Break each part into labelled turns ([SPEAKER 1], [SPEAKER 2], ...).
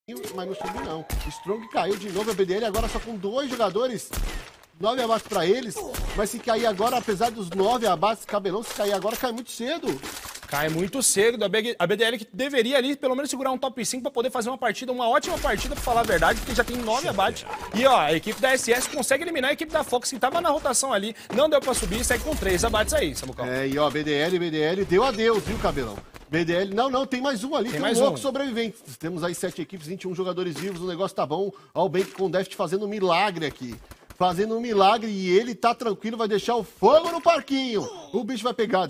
[SPEAKER 1] mas no sub não. Strong caiu de novo, a BDL agora só com 2 jogadores. 9 abates pra eles, mas se cair agora, apesar dos 9 abates, Cabelão, se cair agora, cai muito cedo.
[SPEAKER 2] Cai muito cedo, a BDL que deveria ali pelo menos segurar um top 5 pra poder fazer uma partida, uma ótima partida, pra falar a verdade, porque já tem 9 abates. E ó, a equipe da SS consegue eliminar a equipe da Fox, que tava na rotação ali, não deu pra subir e segue com 3 abates aí, Samucão.
[SPEAKER 1] E ó, BDL deu adeus, viu, Cabelão? BDL, não, tem mais um ali, tem um louco sobrevivente. Temos aí 7 equipes, 21 jogadores vivos, o negócio tá bom. Ó, o Bank com o Deft fazendo um milagre aqui. Fazendo um milagre e ele tá tranquilo, vai deixar o fogo no parquinho. O bicho vai pegar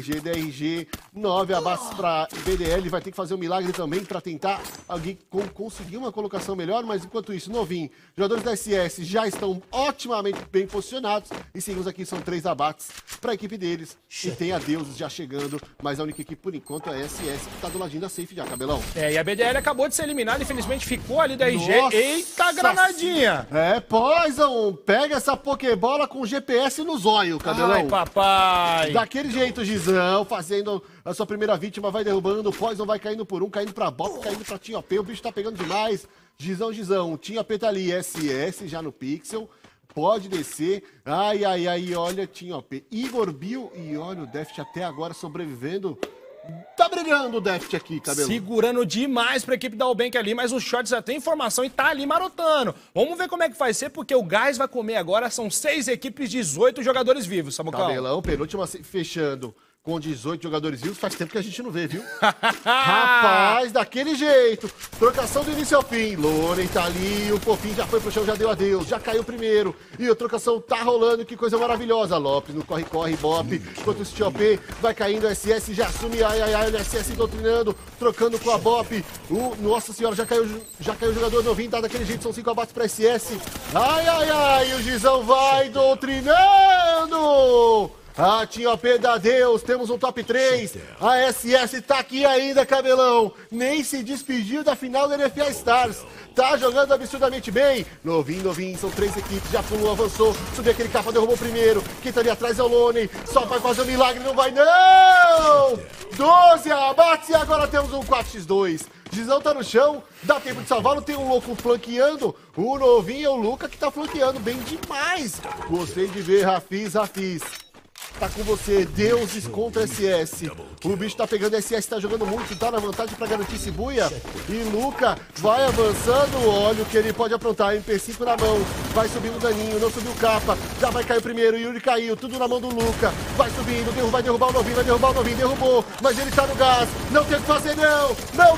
[SPEAKER 1] DRG, 9 abates pra BDL, vai ter que fazer um milagre também pra tentar alguém conseguir uma colocação melhor, mas enquanto isso, novinho, jogadores da SS já estão otimamente bem posicionados e seguimos aqui, são 3 abates pra equipe deles. E tem a Deuses já chegando, mas a única equipe por enquanto é a SS, que tá do ladinho da safe já, Cabelão.
[SPEAKER 2] E a BDL acabou de ser eliminada, infelizmente ficou ali da RG. Nossa, eita, granadinha!
[SPEAKER 1] Poison! Pega essa Pokébola com GPS no zóio, Cabelão.
[SPEAKER 2] Ai, papai.
[SPEAKER 1] Daquele jeito, Gizão, fazendo a sua primeira vítima, vai derrubando, o Poison vai caindo por um, caindo pra Bop, caindo pra Team OP, o bicho tá pegando demais. Gizão, Team OP tá ali, SS já no Pixel, pode descer. Ai, olha, Team OP. Igor Bill e olha o Deft até agora sobrevivendo. Tá brilhando o Deft aqui, Cabelo.
[SPEAKER 2] Segurando demais pra equipe da Ubank ali, mas o Short já tem informação e tá ali marotando. Vamos ver como é que vai ser, porque o gás vai comer agora. São 6 equipes, 18 jogadores vivos, Samucão.
[SPEAKER 1] Cabelão, penúltima fechando com 18 jogadores vivos. Faz tempo que a gente não vê, viu? Rapaz, daquele jeito. Trocação do início ao fim. Loren tá ali, o fofinho já foi pro chão, já deu adeus. Já caiu primeiro. E a trocação tá rolando, que coisa maravilhosa. Lopes no corre, Bop. Enquanto esse TOP vai caindo, o SS já assume. O SS doutrinando, trocando com a Bop. Nossa senhora, já caiu o jogador novinho, tá daquele jeito. São 5 abates pra SS. O Gizão vai doutrinando. A Team OP da Deus, temos um top 3. A SS tá aqui ainda, Cabelão. Nem se despediu da final da NFA Stars. Tá jogando absurdamente bem. Novinho, são 3 equipes. Já pulou, avançou. Subiu aquele capa, derrubou o primeiro. Quem tá ali atrás é o Lonen. Só vai fazer um milagre, não vai não! 12 abates e agora temos um 4x2. Gizão tá no chão, dá tempo de salvá-lo, tem um louco flanqueando, o novinho é o Luca que tá flanqueando bem demais. Gostei de ver, Rafiz. Tá com você, Deuses contra SS. O bicho tá pegando, SS tá jogando muito, tá na vantagem pra garantir Shibuya. E Luca vai avançando, olha o que ele pode aprontar, MP5 na mão. Vai subindo o daninho, não subiu o capa, já vai cair o primeiro, Yuri caiu, tudo na mão do Luca. Vai subindo, vai derrubar o novinho, derrubou. Mas ele tá no gás, não tem o que fazer não,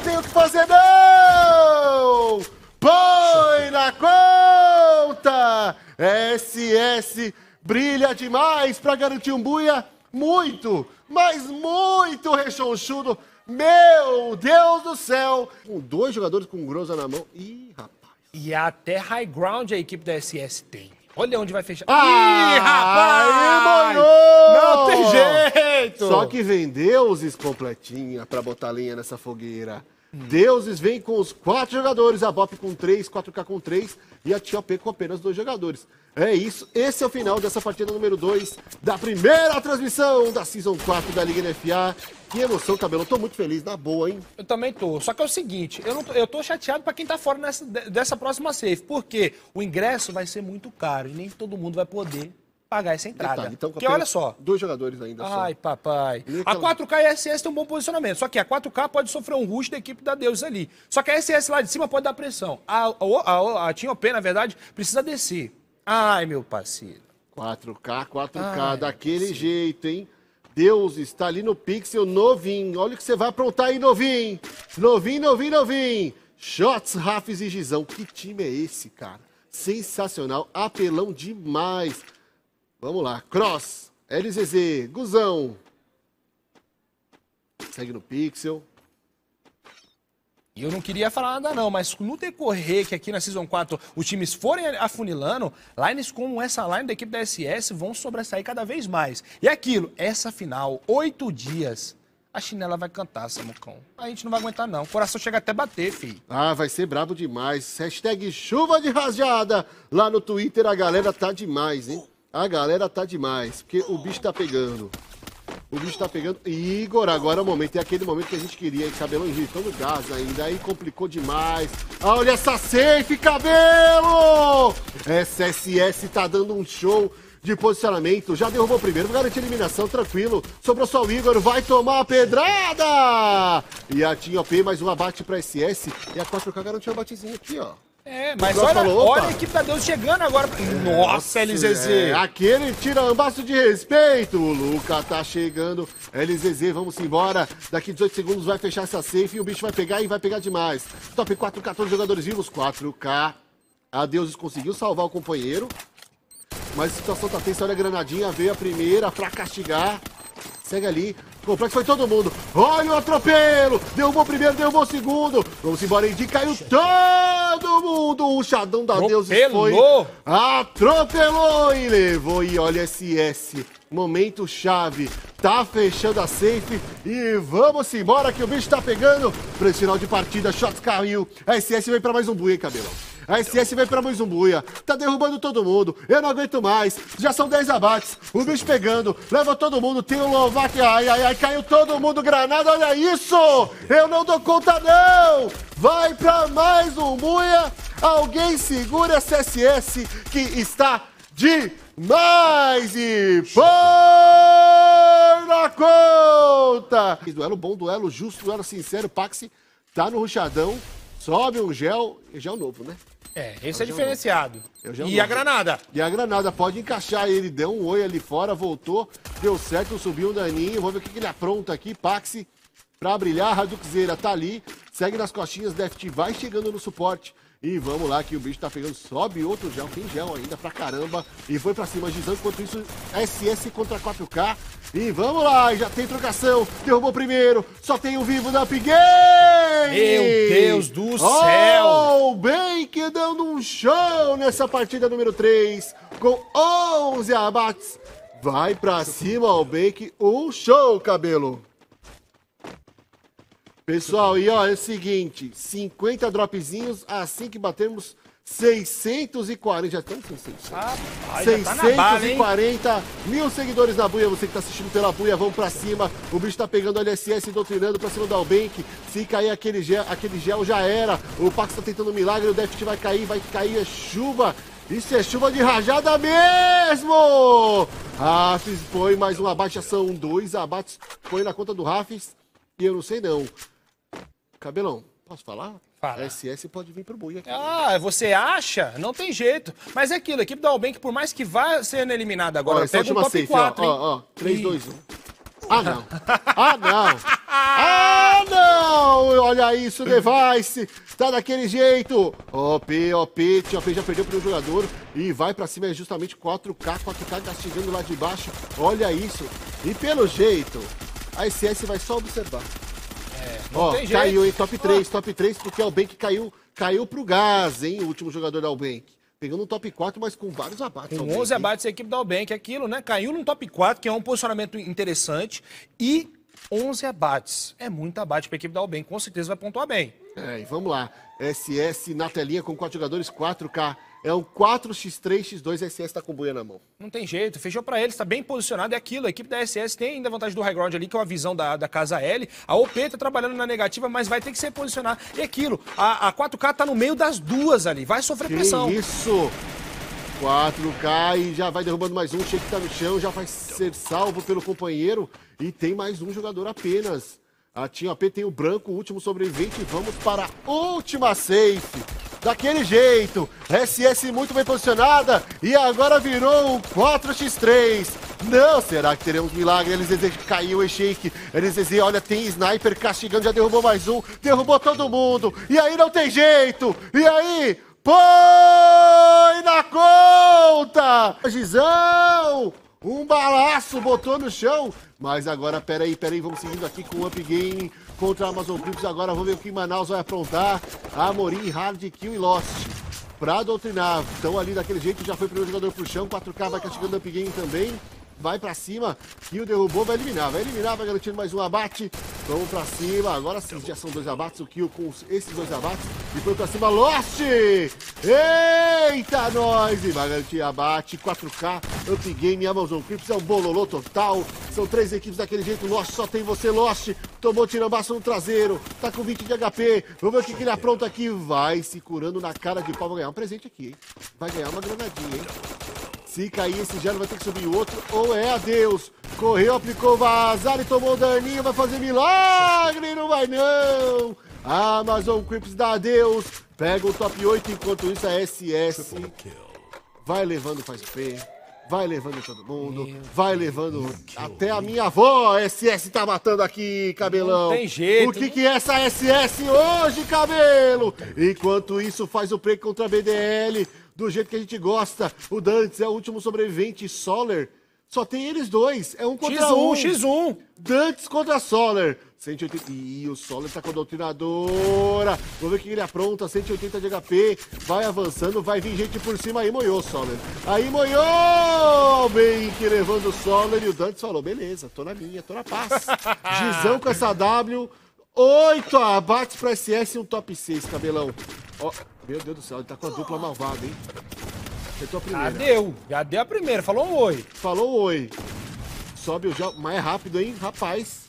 [SPEAKER 1] Põe na conta, SS. Brilha demais para garantir um buia muito, mas muito rechonchudo. Meu Deus do céu. Com 2 jogadores com grosa na mão. Ih, rapaz.
[SPEAKER 2] E até high ground a equipe da SS tem. Olha onde vai fechar.
[SPEAKER 1] Ih, rapaz!
[SPEAKER 2] Não tem jeito!
[SPEAKER 1] Só que vem Deuses completinha para botar lenha nessa fogueira. Deuses vem com os 4 jogadores, a Bop com 3, 4K com 3 e a TOP com apenas 2 jogadores. É isso, esse é o final dessa partida número 2 da primeira transmissão da Season 4 da Liga NFA. Que emoção, Cabelo, eu tô muito feliz, na boa, hein?
[SPEAKER 2] Eu também tô, só que é o seguinte, eu tô chateado pra quem tá fora dessa próxima safe, porque o ingresso vai ser muito caro e nem todo mundo vai poder pagar essa entrada.
[SPEAKER 1] Detalhe, então,
[SPEAKER 2] porque olha só.
[SPEAKER 1] 2 jogadores ainda só.
[SPEAKER 2] Ai, papai. A 4K e a SS tem um bom posicionamento. Só que a 4K pode sofrer um rush da equipe da Deus ali. Só que a SS lá de cima pode dar pressão. A Team OP, na verdade, precisa descer. Ai, meu parceiro.
[SPEAKER 1] 4K, daquele jeito, hein? Deus está ali no Pixel, novinho. Olha o que você vai aprontar aí, novinho. Novinho. Shots, Rafis e Gizão. Que time é esse, cara? Sensacional, apelão demais. Vamos lá, Cross, LZZ, Guzão. Segue no Pixel.
[SPEAKER 2] E eu não queria falar nada não, mas no decorrer que aqui na Season 4 os times forem afunilando, lines como essa line da equipe da SS vão sobressair cada vez mais. E aquilo, essa final, 8 dias, a chinela vai cantar, Samucão. A gente não vai aguentar não, o coração chega até bater, filho.
[SPEAKER 1] Vai ser brabo demais. Hashtag chuva de rajada. Lá no Twitter a galera tá demais, hein? A galera tá demais, porque o bicho tá pegando. O bicho tá pegando. Igor, agora é o momento. É aquele momento que a gente queria. E Cabelão injetando gás ainda. Aí complicou demais. Olha essa safe, Cabelo! SSS tá dando um show de posicionamento. Já derrubou o primeiro. Garantiu a eliminação, tranquilo. Sobrou só o Igor. Vai tomar a pedrada! E a Team OP, mais um abate pra SS. E a 4K garantiu um abatezinho aqui, ó.
[SPEAKER 2] Mas olha a equipe da Deus chegando agora. Nossa, LZZ.
[SPEAKER 1] Aquele tira ambaço de respeito. O Luca tá chegando. LZZ, vamos embora. Daqui 18 segundos vai fechar essa safe e o bicho vai pegar e vai pegar demais. Top 4, 14 jogadores vivos, 4K. A Deuses conseguiu salvar o companheiro. Mas a situação tá tensa. Olha a granadinha, veio a primeira pra castigar. Segue ali. Complexo foi todo mundo. Olha o atropelo. Derrubou o primeiro, derrubou o segundo. Vamos embora, Indy. Caiu todo mundo. O Xadão da Deuses foi. Atropelou e levou. E olha SS. Momento chave. Tá fechando a safe. E vamos embora que o bicho tá pegando. Pra esse final de partida. Shots caiu. A SS veio pra mais um buia, hein, Cabelão? A SS vem pra mais um buia. Tá derrubando todo mundo. Eu não aguento mais. Já são 10 abates. O bicho pegando. Leva todo mundo. Tem o Lovac. Ai, ai, ai. Caiu todo mundo. Granada. Olha isso. Eu não dou conta, não. Vai pra mais um buia. Alguém segura essa SS que está demais. E põe na conta. Duelo bom, duelo justo, duelo sincero. Paxi tá no rushadão. Sobe um gel. Gel novo, né?
[SPEAKER 2] Esse é diferenciado. E a granada?
[SPEAKER 1] E a granada, pode encaixar ele. Deu um oi ali fora, voltou. Deu certo, subiu um daninho. Vamos ver o que ele apronta aqui. Paxi pra brilhar. Raduxeira tá ali. Segue nas costinhas. Deft vai chegando no suporte. E vamos lá que o bicho tá pegando. Sobe outro gel. Tem gel ainda pra caramba. E foi pra cima. Gizão, enquanto isso, SS contra 4K. E vamos lá, já tem trocação. Derrubou primeiro. Só tem o vivo da Up Game.
[SPEAKER 2] Meu Deus do céu.
[SPEAKER 1] O Bank dando um show nessa partida número 3. Com 11 abates. Vai pra cima o Bank. Um show, Cabelo. Pessoal, e ó, é o seguinte. 50 dropzinhos assim que batermos 640, já estamos com 640 mil seguidores na buia. Você que tá assistindo pela buia, vamos pra cima. O bicho tá pegando o LSS, doutrinando pra cima do Albank. Se cair aquele gel já era. O Pax tá tentando um milagre, o Deft vai cair, é chuva. Isso é chuva de rajada mesmo! Rafis põe mais um abate, já são 2 abates. Põe na conta do Rafis. E eu não sei não. Cabelão, posso falar?
[SPEAKER 2] Fala.
[SPEAKER 1] A SS pode vir pro buia aqui.
[SPEAKER 2] Você acha? Não tem jeito. Mas é aquilo, a equipe da Albank, por mais que vá sendo eliminada agora, pega um top
[SPEAKER 1] safe,
[SPEAKER 2] 4,
[SPEAKER 1] ó, 3, 2, 1. Ah, não. Ah, não. Ah, não. Olha isso, Device. Tá daquele jeito. OP, já perdeu pro jogador. E vai pra cima, é justamente 4K castigando lá de baixo. Olha isso. E pelo jeito, a SS vai só observar.
[SPEAKER 2] Não tem jeito.
[SPEAKER 1] Caiu em top 3, porque o Albank caiu pro gás, hein, o último jogador da Albank. Pegando um top 4, mas com vários abates.
[SPEAKER 2] Com 11 abates a equipe da Albank, aquilo, né? Caiu no top 4, que é um posicionamento interessante, e 11 abates. É muito abate pra equipe da Albank, com certeza vai pontuar bem.
[SPEAKER 1] E vamos lá. SS na telinha com 4 jogadores, 4K. É um 4x3x2, SS tá com buia na mão.
[SPEAKER 2] Não tem jeito, fechou pra eles, tá bem posicionado, é aquilo. A equipe da SS tem ainda a vantagem do high ground ali, que é uma visão da casa L. A OP tá trabalhando na negativa, mas vai ter que se posicionar. E aquilo, a 4K tá no meio das duas ali, vai sofrer pressão.
[SPEAKER 1] Isso! 4K e já vai derrubando mais um, o Shake tá no chão, já vai ser salvo pelo companheiro. E tem mais um jogador apenas. A Team AP tem o branco, o último sobrevivente. Vamos para a última safe. Daquele jeito. SS muito bem posicionada. E agora virou um 4x3. Não, será que teremos milagre? LZZ caiu, E-Shake. LZZ, olha, tem sniper castigando, já derrubou mais um. Derrubou todo mundo. E aí não tem jeito. E aí, põe na conta. Gizão. Um balaço, botou no chão. Mas agora, peraí, vamos seguindo aqui com o Up Game contra a Amazon Clips. Agora vamos ver o que Manaus vai aprontar. Amorim, Hard, Kill e Lost. Pra doutrinar. Então ali daquele jeito, já foi o primeiro jogador pro chão. 4K vai castigando o Up Game também. vai pra cima e o derrubou, vai eliminar, vai garantindo mais um abate. Vamos pra cima, agora sim, já são 2 abates, o kill com esses 2 abates. E foi pra cima, Lost! Eita, nós! E vai garantir abate, 4K, Up Game, Amazon Crips, é um bololô total. São 3 equipes daquele jeito, Lost, só tem você, Lost. Tomou tirambaço no traseiro, tá com 20 de HP. Vamos ver o que ele apronta aqui. Vai se curando na cara de pau, vai ganhar um presente aqui, hein? Vai ganhar uma granadinha, hein? Se cair esse gelo, vai ter que subir o outro, ou é adeus. Correu, aplicou vazar e tomou daninho, vai fazer milagre, não vai não. Amazon Crips dá adeus, pega o top 8, enquanto isso a SS vai levando faz P, vai levando todo mundo, vai levando até a minha avó. A SS tá matando aqui, cabelão.
[SPEAKER 2] Não tem jeito.
[SPEAKER 1] O que é essa SS hoje, cabelo? Enquanto isso faz o play contra a BDL. Do jeito que a gente gosta. O Dantes é o último sobrevivente. Solar, só tem eles dois. É um contra um.
[SPEAKER 2] X1.
[SPEAKER 1] Dantes contra Solar. 180. Ih, o Solar tá com a doutrinadora. Vamos ver o que ele apronta. 180 de HP. Vai avançando. Vai vir gente por cima. Aí moiou, Solar. Aí moiou! Bem que levando o Solar. E o Dantes falou: beleza, tô na minha, tô na paz. Gizão com essa W. 8 abates pra SS e um top 6, cabelão. Ó. Meu Deus do céu, ele tá com a dupla malvada, hein? Acertou a primeira.
[SPEAKER 2] Já deu a primeira, falou um oi.
[SPEAKER 1] Falou oi. Sobe o gel mais rápido, hein, rapaz.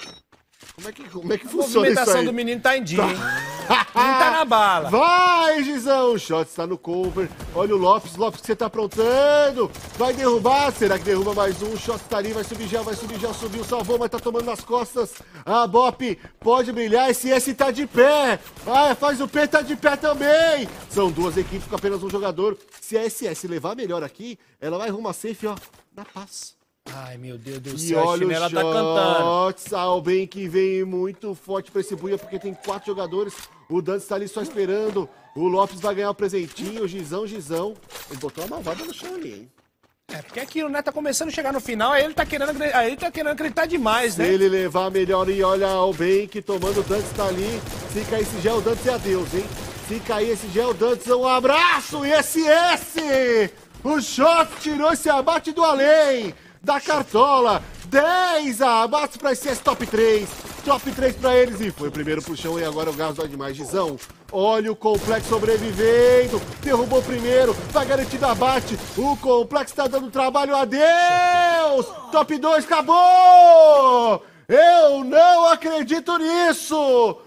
[SPEAKER 1] Como é que funciona isso aí?
[SPEAKER 2] A movimentação do menino tá em dia, hein? Não tá na bala.
[SPEAKER 1] Vai, Gizão. O shot está no cover. Olha o Lopes. Lopes, que você tá aprontando. Vai derrubar. Será que derruba mais um? O shot tá ali. Vai subir gel, subiu, salvou, mas tá tomando nas costas. A Bop pode brilhar. Esse S tá de pé. Ah, faz o P, tá de pé também. São 2 equipes com apenas um jogador. Se a SS levar melhor aqui, ela vai rumo a safe, ó, na paz.
[SPEAKER 2] Ai, meu Deus do
[SPEAKER 1] E
[SPEAKER 2] céu, a
[SPEAKER 1] olha
[SPEAKER 2] chinela
[SPEAKER 1] o
[SPEAKER 2] tá cantando.
[SPEAKER 1] Salben que vem muito forte pra esse buia, porque tem 4 jogadores. O Dantes tá ali só esperando. O Lopes vai ganhar o presentinho. O Gizão. Ele botou uma malvada no chão ali, hein?
[SPEAKER 2] É, porque aquilo, né, tá começando a chegar no final, aí ele tá querendo acreditar demais, né?
[SPEAKER 1] Se ele levar melhor, e olha o Bank tomando, o Dantes tá ali. Se cair esse gel, o Dantes é adeus, hein? Se cair esse gel, o Dantes, um abraço! E SS! O Shot tirou esse abate do além! Da Cartola, 10 abates pra SS top 3. Top 3 pra eles e foi o primeiro pro chão e agora o gás dói demais. Gizão, olha o Complexo sobrevivendo. Derrubou o primeiro, vai garantir abate. O Complexo tá dando trabalho, adeus. Top 2, acabou. Eu não acredito nisso.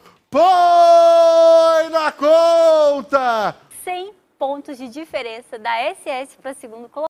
[SPEAKER 1] Põe na conta.
[SPEAKER 3] 100 pontos de diferença da SS para segundo colocado.